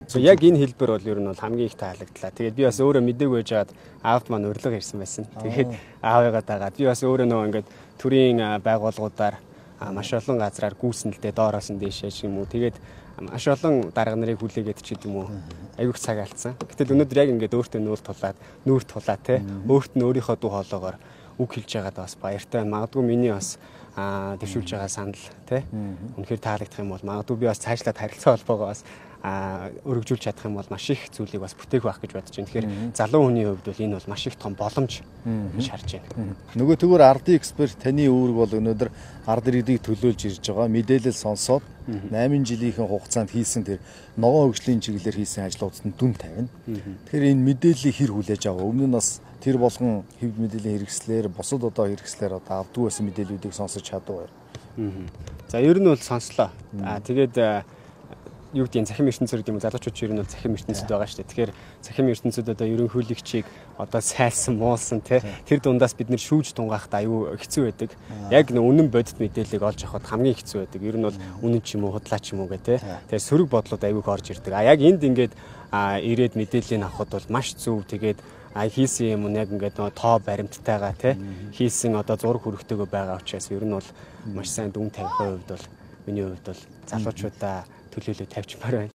Яг энэ хэлбэр бол ер нь бол хамгийн их таалагдлаа. Тэгээд би бас өөрөө мэдээгүй байж хаад аавд маань урилга ирсэн байсан. Тэгээд аавыгаа дагаад би бас өөрөө нөгөө ингээд төрийн байгууллагуудаар маш олон газраар гүйсэн л дээ доороос нь дээшээ ч юм уу. Тэгээд маш олон дарга нарыг хүлээгээд ч гэдэг юм уу. Аюух цаг алдсан. Гэтэл өнөөдөр яг ингээд өөртөө нүүр тулаад те өөрт нь өөрийнхөө дуу хоолоогоор үг хэлж байгаад бас баяртай байна. Магадгүй миний бас дэвшүүлж байгаа санал те үнэхээр таалагдах юм бол магадгүй би бас цаашлаад харилцаа холбоогоо бас өргөжүүлж чадах юм бол маш их зүйлийг бас бүтээх байх гэж бодож байна. Тэгэхээр залуу хүний хувьд бол энэ бол маш их том боломж гэж харж байна. Нөгөө тэгвэр ардын эксперт таны үүрэг бол өнөөдөр ард иргэдийг төлөөлж ирж байгаа мэдээлэл сонсоод 8 жилийнхэн хугацаанд хийсэн тэр ногоон хөгжлийн чиглэлээр хийсэн ажлуудад нь дүн тавина. Тэгэхээр энэ мэдээллийг хэр хүлээж аваа? Өмнө нь бас тэр болгон хэв мэдээллийн хэрэгслэр бусад одоо хэрэгслэр одоо авдгүй байсан мэдээллүүдийг сонсож чадвар. За ер нь бол сонслоо. Тэгээд юу гэдэг нь захим ертөнцөд юм залуучууд ер нь бол захим ертөнцөд байгаа шүү дээ. Тэгэхээр захим ертөнцөд одоо ерөнхийлөгчийг одоо сайлсан муулсан тэр дундаас бид нэр шүүж тунгаахад аюу хэцүү байдаг. Яг үнэн бодит мэдээллийг олж авахд хамгийн хэцүү байдаг. Ер нь бол үнэн ч юм уу худлаа ч юм уу гэх тэгээ сөрөг бодлууд аюуг орж ирдэг. Яг энд ингээд ирээд мэдээллийг авахд бол маш зөв тэгээд хийсэн юм яг ингээд нөгөө тоо баримттайгаа хийсэн одоо зураг хүрэхтэйгөө байгаа учраас ер нь бол маш сайн дүн тавихын хувьд бол миний хувьд бол залуучуудаа төлөөлөл тавьчмаар байна.